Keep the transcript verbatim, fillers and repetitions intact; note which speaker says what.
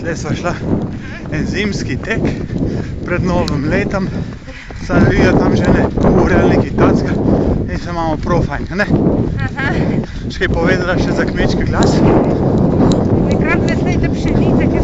Speaker 1: tle sva šla en zimski tek pred novim letom. Sada vidijo tam že ne ure ali nekaj tacka in se imamo prav fajn, ne?
Speaker 2: Aha.
Speaker 1: Še kaj povedala še za kmečki glas?
Speaker 2: Nekrat ne snejte pšenice, ker